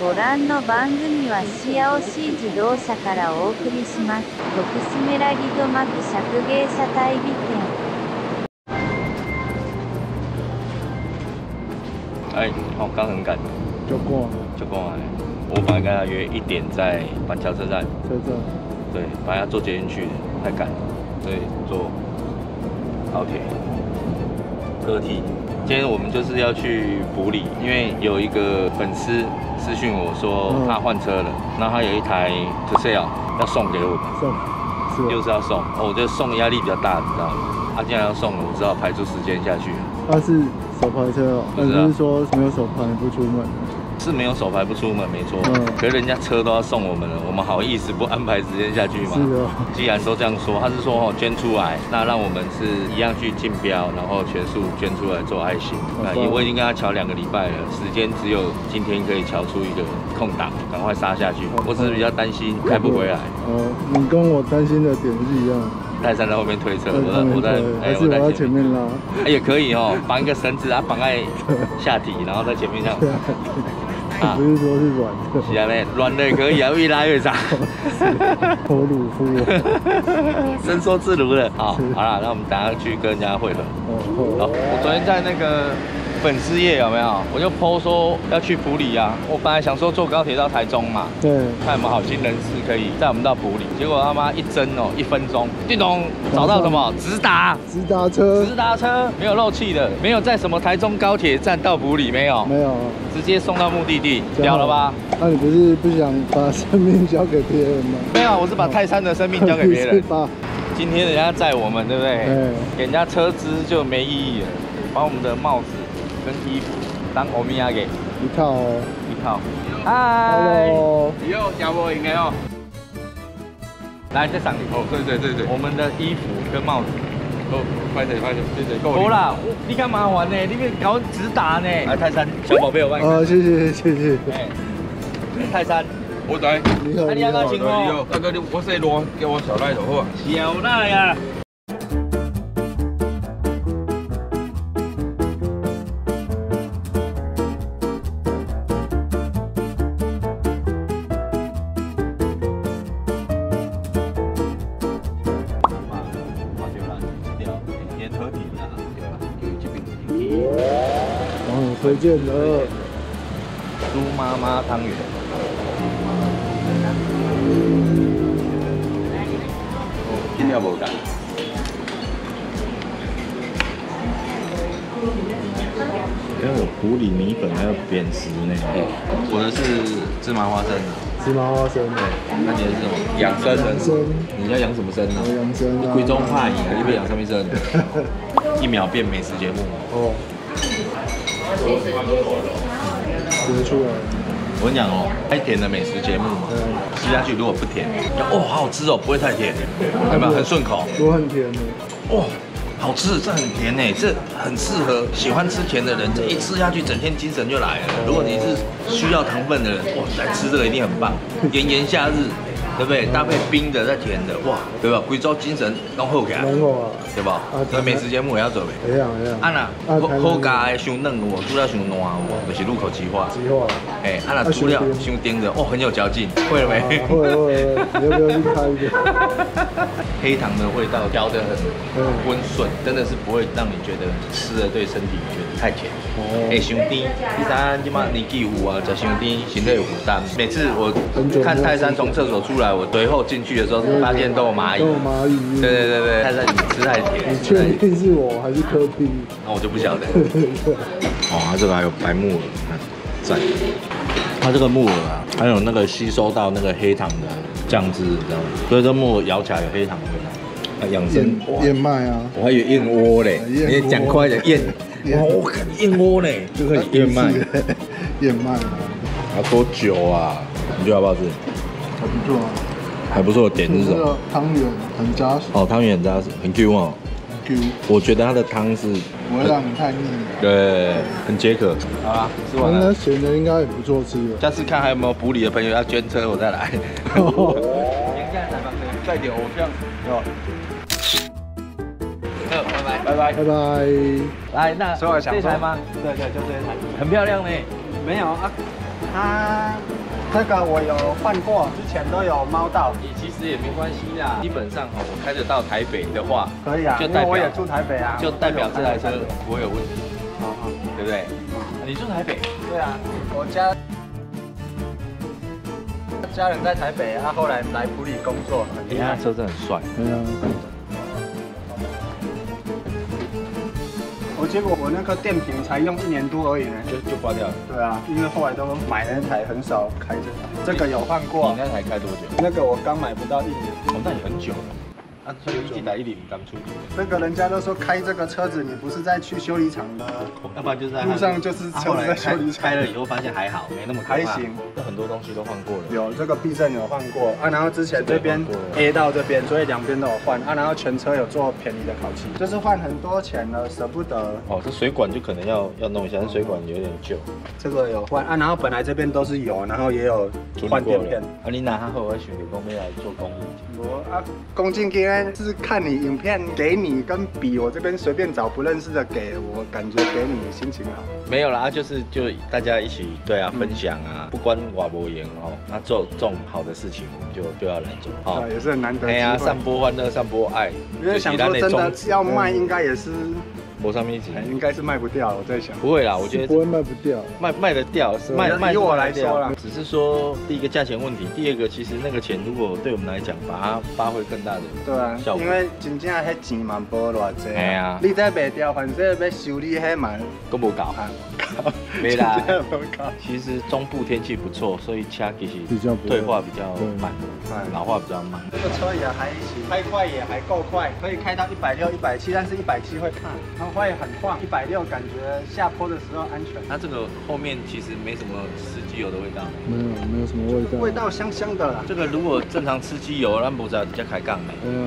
ご覧の番組はシアオシー自動車からお送りします。徳スメラギドマク釈芸者代理店。 哎，好，刚很赶， 就过了， 就过来。我本来跟他约1点在板桥车站，对，本来要坐捷运去的，太赶了，所以坐高铁。歌梯，今天我们就是要去埔里，因为有一个粉丝私讯我说他换车了，然后他有一台 Tucson 要送给我们，又是要送，我觉得送压力比较大，你知道吗？他既然要送了，我只好排出时间下去。 他是手排车哦，但是说没有手排不出门。 是没有手排不出门，没错。可是人家车都要送我们了，我们好意思不安排时间下去吗？ 是的。 既然都这样说，他是说捐出来，那让我们是一样去竞标，然后全数捐出来做爱心。我已经跟他瞧2个礼拜了，时间只有今天可以瞧出一个空档，赶快杀下去。我只是比较担心开不回来。哦， 你跟我担心的点是一样。 泰山在后面推车， 我在前面拉， 也可以哦，绑一个绳子啊，绑在下体，然后在前面这样。 不是说是软的， 是啊，软的也可以啊，越拉越长。 脱乳夫， 伸缩自如的。好啦，那我们等下去跟人家会合。好，我昨天在那个粉丝页有没有？我就 po 说要去埔里啊。我本来想说坐高铁到台中嘛，对，看有没有好心人士可以载我们到埔里。结果他妈一针哦，1分钟，叮咚，找到什么？直达车，没有漏气的，没有在什么台中高铁站到埔里，没有，直接送到目的地，屌了吧？ 那你不是不想把生命交给别人吗？ 没有，我是把泰山的生命交给别人。今天人家载我们，对不对？给人家车资就没意义了，把我们的帽子跟衣服当欧米亚给一套哦， 一套。嗨， 以后加我应该哦。 来，再上你。 哦，对， 我们的衣服跟帽子。 哦，快点，对，够了。 好啦，你干麻烦呢？你别搞直达呢。来，泰山，小宝贝，我帮你。 哦，谢谢。 哎，泰山， 我在。 你好。 你要哪情况？ 大哥，我洗热，叫我小赖就好啊。 小赖啊。 推荐的猪妈妈汤圆，今天无干。还有埔里米粉，还有扁食呢。我的是芝麻花生的。 芝麻花生， 对。那你的是什么？养生。你要养什么生呢？ 养生啊。 贵州怕你，你别养什么生？1秒变美食节目。哦。 吃得出来。 我跟你讲哦，太甜的美食节目嘛，吃下去如果不甜，好好吃哦，不会太甜，有没有？很顺口。 都很甜的。 好吃，这很甜呢，这很适合喜欢吃甜的人，这一吃下去，整天精神就来了。如果你是需要糖分的人，来吃这个一定很棒。炎炎夏日，对不对？搭配冰的再甜的，哇，对吧？贵州精神浓厚起来，对吧？美食节目也要做呗。会啊。好加的伤嫩有，煮了伤烂有，就是入口即化。煮了伤甜的，很有嚼劲。会了没？ 会。你要不要去开一个？ 黑糖的味道调得很温顺，真的是不会让你觉得吃了对身体觉得太甜。伤甜。第三，今嘛年纪有啊，吃伤甜，身体有负担。每次我看泰山从厕所出来，我随后进去的时候，发现都有蚂蚁。对，泰山你吃太甜。 你确定是我还是柯宾？ 那我就不晓得。它这个还有白木耳，看赞。它这个木耳啊，还有那个吸收到那个黑糖的酱汁，你知道吗？所以这木耳咬起来有黑糖的味道。养生燕麦啊， 我还以为燕窝嘞，你讲快点燕。我看燕窝嘞，就可以燕麦。 燕麦。 要多久啊？你觉得好不好吃？ 还不错啊。 还不错，点是什么？ 汤圆很扎实。 汤圆很扎实，很 Q 哦。 Q。我觉得它的汤是不会让你太腻。 对，很解渴。好啦，吃完了。 那咸的应该也不错吃了。 下次看还有没有埔里的朋友要捐车，我再来。再点偶像。拜拜。来，那这台吗？对，就这一台，很漂亮呢。 没有啊， 它这个我有换过，之前都有猫到。 你其实也没关系啦，基本上我开得到台北的话， 可以啊， 就代表因为我也住台北啊， 就代表这台车不会有问题，对不对？你住台北？ 对啊，我家人在台北，他后来来埔里工作，很厉害。 车真的很帅。 对啊。结果我那个电瓶才用1年多而已呢， 就挂掉了。 对啊，因为后来都买那台很少开这台，这个有换过。 你那台开多久？ 那个我刚买不到1年。 哦，那也很久了。啊，所以进来1年刚出。 那个人家都说开这个车子，你不是在去修理厂的， 要不然就是在路上就是车子在修理厂。 开了以后发现还好，没那么可怕。 还行， 很多东西都换过了。 有这个避震有换过啊，然后之前这边 A 到这边，所以两边都有换啊，然后全车有做便宜的烤漆，就是换很多钱了，舍不得。 哦，这水管就可能要弄一下，水管有点旧。 这个有换啊，然后本来这边都是油，然后也有换垫片。 啊，你拿它后，我想着讲要来做公益。 我啊，公斤给是看你影片给你跟比，我这边随便找不认识的给我，感觉给你心情好。 没有啦，就大家一起对啊分享啊，不管我无言哦，那做这种好的事情，我们就要来做哦， 也是很难得。 哎呀，散播欢乐，散播爱。 因为想说真的要卖，应该也是。 我上面一集应该是卖不掉，我在想。 不会啦，我觉得不会卖不掉， 卖得掉，是卖以我来说啦， 只是说第一个价钱问题，第二个其实那个钱如果对我们来讲，把它发挥更大的效果。 因为真正迄钱嘛无偌济。 哎呀， 你再卖掉，反正要修理迄嘛， 都无搞。没啦，其实中部天气不错，所以车其实退化比较慢，老化比较慢。 这个车也还行，开快也还够快，可以开到160、170，但是170会怕，它会很晃。160感觉下坡的时候安全。 它这个后面其实没什么吃机油的味道， 没有什么味道，味道香香的啦。 这个如果正常吃机油，那不知道比较开杠没？ 对啊。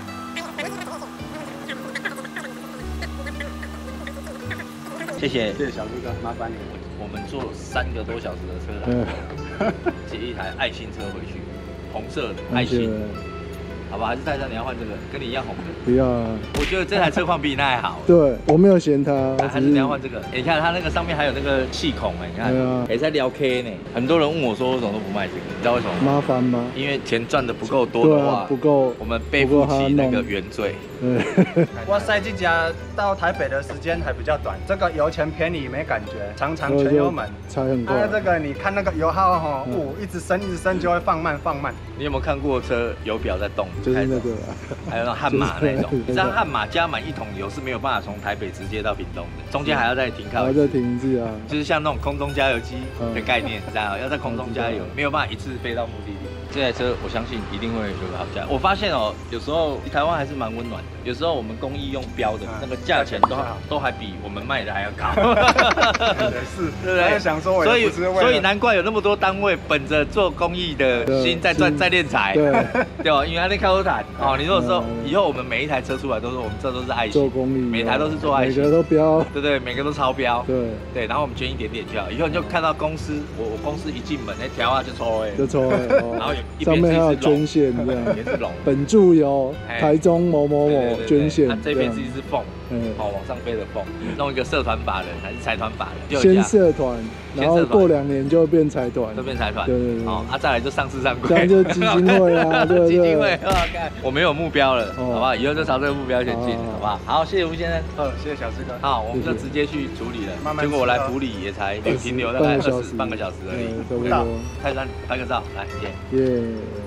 谢谢小哥哥，麻烦你。 我们坐3个多小时的车来，接一台爱心车回去，红色的爱心，好吧？还是戴上你要换这个，跟你一样红的。 不要啊！ 我觉得这台车况比你那还好。 对，我没有嫌它。 还是你要换这个？你看它那个上面还有那个气孔哎，你看，也在撩 K 呢。很多人问我说，为什么都不卖这个？你知道为什么吗？ 麻烦吗？ 因为钱赚的不够多的话， 不够， 我们背不起那个原罪。 哇塞，这家到台北的时间还比较短，这个油钱便宜没感觉，常常全油门，踩很快。这个你看那个油耗哈，一直升就会放慢。 你有没有看过车油表在动？ 就是那个， 还有那悍马那种，你知道悍马加满1桶油是没有办法从台北直接到屏东的，中间还要再停靠， 还要再停一次啊， 就是像那种空中加油机的概念，知道要在空中加油，没有办法一次飞到目的地。这台车我相信一定会有个好价。我发现哦，有时候台湾还是蛮温暖的，有时候我们公益用标的那个价钱都还比我们卖的还要高。 是， 对不对？ 想说， 所以难怪有那么多单位本着做公益的心在练财，对吧？因为他在开口谈哦，你如果说以后我们每一台车出来都是我们这都是爱心， 做公益， 每台都是做爱心， 每个都标， 对对，每个都超标， 对， 然后我们捐一点点就好。以后你就看到公司，我公司一进门，那条啊就抽然后上面还有捐献这样， 也是龙。 本注有台中某某某捐献， 这边是一只凤，往上飞的凤，弄一个社团法人还是财团法人？ 先社团，然后过2年就变财团， 就变财团。 对， 再来就上市上柜， 这样就基金会啊，对。 基金会，我没有目标了，好不好？以后就朝这个目标前进，好不好？好，谢谢吴先生。 谢谢小志哥。 好，我们就直接去处理了。结果我来埔里也才停留大概半个小时而已。泰山拍个照，来，耶。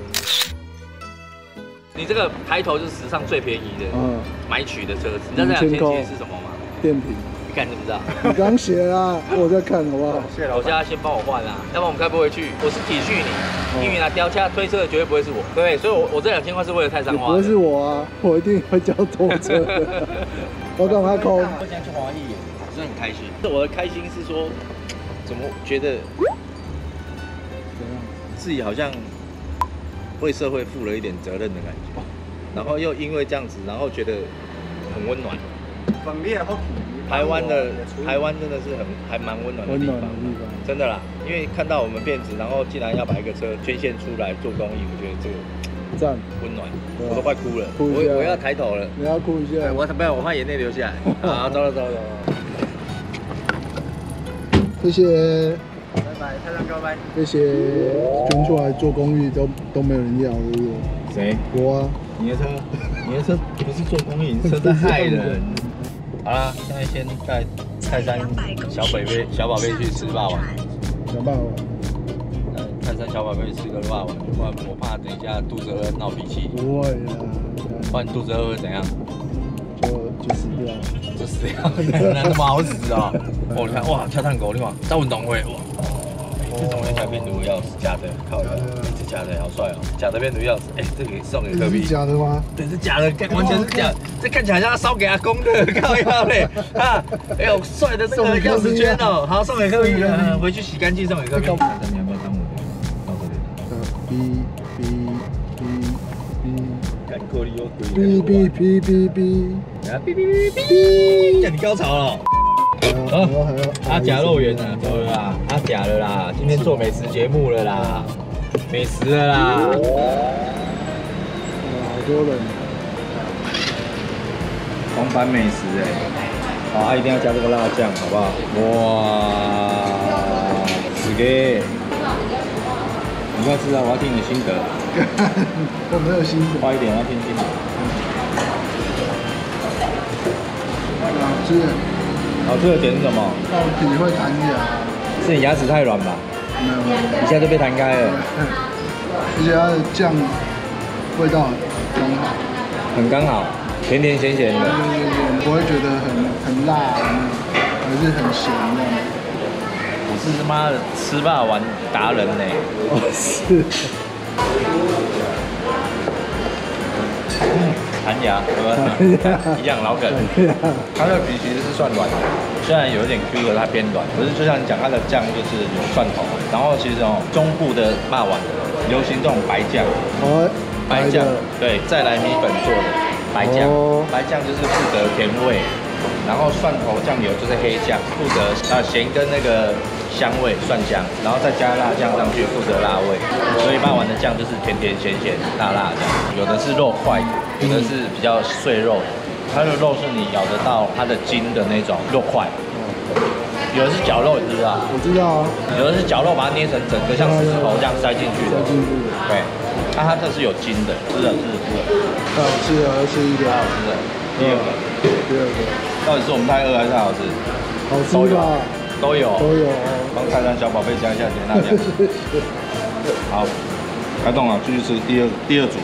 你这个抬头就是史上最便宜的买取的车子，你知道这2千其实是什么吗？ 电瓶。 你看知不知道？ 你刚写啊，我在看好不好？ 我叫他先帮我换啦，要不然我们开不回去。我是体恤你，因为拿雕车推车的绝对不会是我，对不对？所以我这2000块是为了泰山花。 不会是我啊，我一定会叫拖车的。我干嘛抠？ 我现在去华裔，我真的很开心。我的开心是说，怎么觉得自己好像为社会负了一点责任的感觉，然后又因为这样子，然后觉得很温暖。台湾真的是还蛮温暖的地方，真的啦。因为看到我们辫子，然后竟然要把一个车捐献出来做公益，我觉得这个赞温暖，我都快哭了。我要抬头了， 你要哭一下？ 我怕眼泪流下来。好，走了。 谢谢。 拜拜。 拜，泰山哥拜。 这些捐出来做公益都没有人要，对不对？ 谁？ 我啊。 你的车不是做公益，你车在害人。好啦，现在先带泰山小宝贝去吃霸王。 小霸王。 泰山小宝贝吃个霸王，不然我怕等一下肚子饿闹脾气。 不会啦。 不然肚子饿会怎样？ 就死掉。 就死掉，那么好死哦！哦，你看哇，跳探狗，你看在运动会哇。这种人假变毒钥匙，假的，靠腰，是假的，好帅哦！假的变毒钥匙，哎，这个送给科比。 是假的吗？ 对，是假的，完全是假。这看起来像要烧给阿公的，靠腰嘞！啊，哎呦，帅的那个钥匙圈哦，好，送给科比，回去洗干净送给科比。你要不要当我的？到这里。干够力哦！哔，啊哔，叫你高潮了。阿甲肉圆啊，走了啦，阿甲了啦，今天做美食节目了啦，美食了啦。 好多人。 红版美食哎，好，一定要加这个辣酱，好不好？哇，是个，你快吃啊！我要听你的心得。 我没有心得。 快一点，我要听心得。 好吃。 好吃的点是什么？ 到底会弹牙。 是你牙齿太软吧？ 没有， 一下就被弹开了。 而且它的酱味道刚好， 很刚好，甜甜咸咸的。 对，不会觉得很辣，还是很咸的。 我是他妈的吃霸王达人呢。 哦，是。 弹牙，对吧？一样老梗。它的皮其实是算软的，虽然有一点 Q 的，它偏软。可是就像你讲，它的酱就是有蒜头，然后其实中部的霸王流行这种白酱。哦。白酱，对，再来米粉做的白酱。白酱就是负责甜味，然后蒜头酱油就是黑酱，负责咸跟那个香味蒜香，然后再加辣酱上去负责辣味。所以霸王的酱就是甜甜咸咸辣辣这样。有的是肉块的。有的是比较碎肉，它的肉是你咬得到它的筋的那种肉块，有的是绞肉，你知不知道？ 我知道啊。 有的是绞肉，把它捏成整个像石头这样塞进去的。 塞进去的。 对，那它这是有筋的，吃了。 好吃的，吃一个。 好吃的。第二个。到底是我们太饿还是太好吃？ 好吃吧？ 都有。帮泰山小宝贝加一下甜辣酱。好。开动了，继续吃第二组。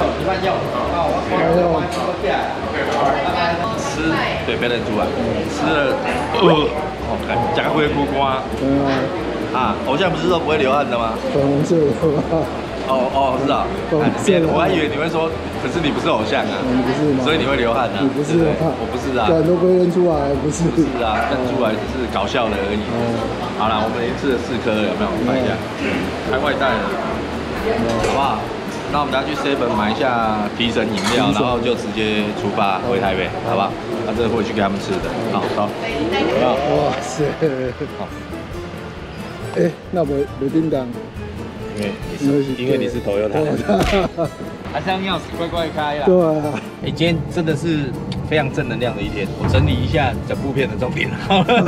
吃，对，别认出来。吃了，OK，加灰菇瓜。啊，偶像不是都不会流汗的吗？ 粉红色的。 是啊。我还以为你会说，可是你不是偶像啊。 你不是吗？ 所以你会流汗啊？ 你不是啊？ 我不是啊。 对，都不会认出来，不是。 不是啊，认出来只是搞笑的而已。好啦，我们已经吃了4颗了，有没有？看一下，开外带了。好不好？那我们等下去 7 买一下提神饮料，然后就直接出发回台北，好不好？那这回去给他们吃的，好，走。 哇塞！好。哎，那没叮当， 因为你是头油塔，还是让钥匙乖乖开啦。 对啊。 今天真的是非常正能量的一天。我整理一下整部片的重点，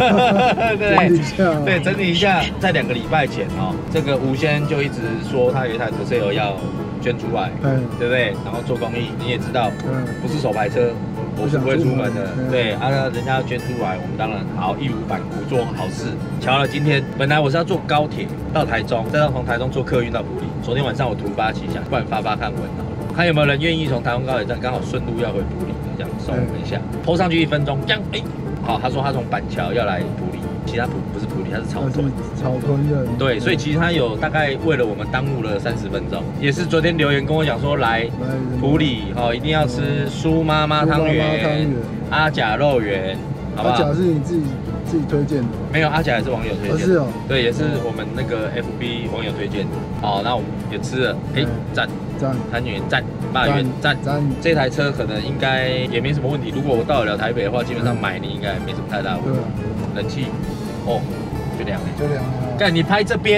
对，整理一下，在2个礼拜前这个吴先生就一直说他有一台 Tercel 要捐出来，对不对？然后做公益，你也知道，不是手排车，我是不会出门的，对啊，人家要捐出来，我们当然好义无反顾做好事。巧了，今天本来我是要坐高铁到台中，再从台中坐客运到埔里。昨天晚上我突发奇想，不然发看文好了，看有没有人愿意从台中高铁站刚好顺路要回埔里，这样送我们一下，PO上去1分钟，这样好，他说他从板桥要来埔里。其实他不是埔里，他是草屯人。 对，所以其实他有大概为了我们耽误了30分钟。也是昨天留言跟我讲说，来埔里一定要吃苏妈妈汤圆、阿甲肉圆，好不好？ 阿甲是你自己推荐的？ 没有，阿甲也是网友推荐的。 是哦。对， 也是我们那个 FB 网友推荐的。好，那我们也吃了，赞。汤圆赞，霸圆赞。这台车可能应该也没什么问题。如果我到得了台北的话，基本上买你应该没什么太大问题。冷气就凉了。干，你拍这边，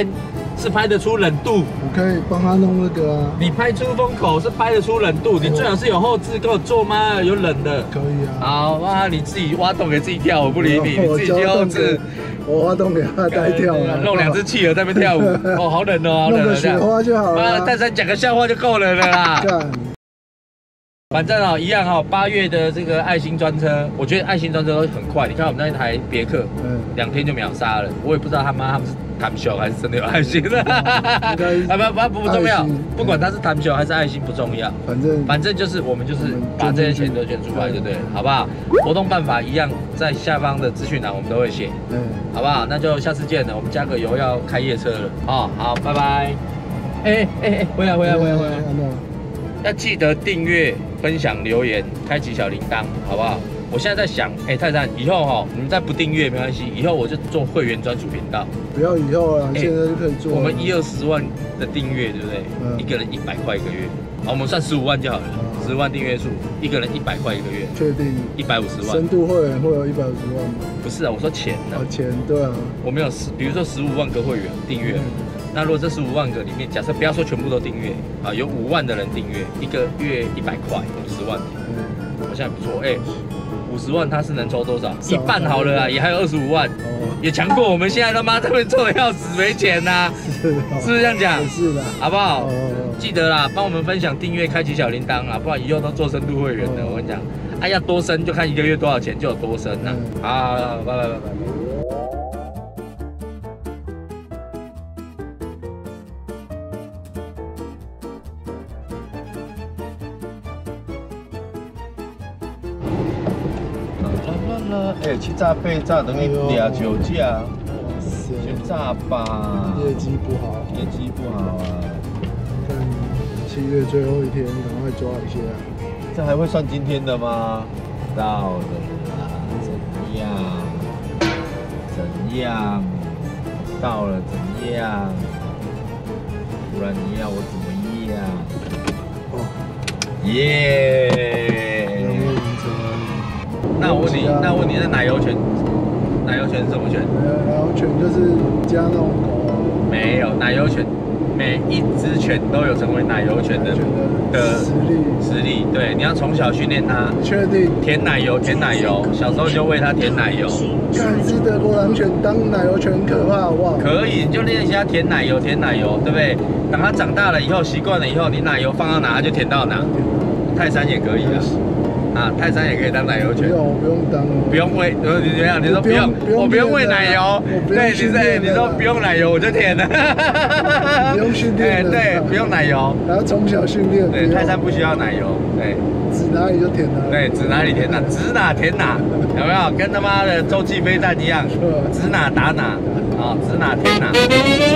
是拍得出冷度。 我可以帮他弄那个啊。 你拍出风口是拍得出冷度，你最好是有后置给我做吗？有冷的。 可以啊。 好哇，你自己挖洞给自己跳，我不理你，你自己去后置。 我挖洞给他带跳啊， 弄2只企鹅在那边跳舞，哦，好冷哦，好冷。 弄个雪花就好了。 泰山讲个笑话就够了啦。反正哦，一样哈，8月的这个爱心专车，我觉得爱心专车都很快。你看我们那一台别克，2天就秒杀了。我也不知道他们是谈秀还是真的有爱心的。不重要，不管他是谈秀还是爱心不重要，反正就是我们就是把这些钱都捐出来就对了，好不好？活动办法一样，在下方的资讯栏我们都会写，好不好？那就下次见了，我们加个油要开夜车了，好，拜拜。回来。要记得订阅、分享、留言、开启小铃铛，好不好？我现在在想，泰山，以后哈，你们再不订阅没关系，以后我就做会员专属频道。 不要以后了，现在就可以做。 我们10-20万的订阅，对不对？一个人100块一个月，好，我们算15万就好了，10万订阅数，一个人100块一个月。确定？150万。深度会员会有150万吗？不是啊，我说钱呢。钱对啊。我们有比如说15万个会员订阅。那如果这15万个里面，假设不要说全部都订阅啊，有5万的人订阅，一个月100块，50万，好像不错。50万他是能抽多少？一半好了啊，也还有25万，也强过我们现在他妈这边做的要死没钱呐，是不是这样讲？是的，好不好？记得啦，帮我们分享、订阅、开启小铃铛啦，不然以后都做深度会员的。我跟你讲，要多深就看一个月多少钱就有多深啦。好，拜拜。 7炸8炸等于2-9架，去炸吧。业绩不好啊！ 看7月最后一天，赶快抓一下。 这还会算今天的吗？到了啦，怎样？到了怎样？不然你要我怎么样？耶！ 那我问你，那奶油犬是什么犬？ 奶油犬就是加那种狗。 没有，奶油犬每一只犬都有成为奶油犬的实力。对，你要从小训练它。确定。舔奶油，小时候就喂它舔奶油。 看一只德国狼犬当奶油犬可怕好不好？ 可以，你就练习它舔奶油，对不对？等它长大了以后，习惯了以后，你奶油放到哪，它就舔到哪。泰山也可以啊。泰山也可以当奶油犬。 我不用当。 不用喂，你怎么样？你说不用，我不用喂奶油。对，你说不用奶油我就舔了。 不用训练。 对，不用奶油。 还要从小训练。 对，泰山不需要奶油。对， 指哪里就舔哪里。 对，指哪里舔哪，指哪舔哪，有没有？跟他妈的洲际飞弹一样，指哪打哪，指哪舔哪。